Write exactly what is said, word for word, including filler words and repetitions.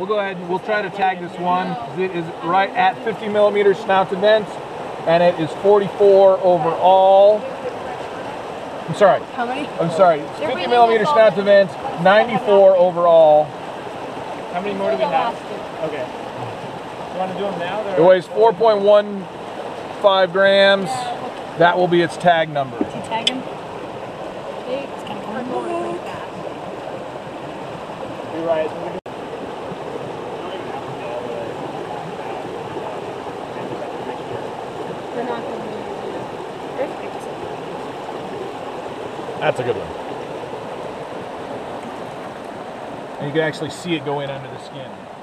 we'll go ahead and we'll try to tag this one. It is right at fifty millimeter snout-vent, and it is forty-four overall. I'm sorry. How many? I'm sorry. It's fifty millimeter snout-vent, ninety-four overall. How many more do we have? Okay. You want to do them now? It weighs four point one five grams. That will be its tag number. Did you tag him? It's kind of coming. You're right. They're not going to be perfect. That's a good one. And you can actually see it go in under the skin.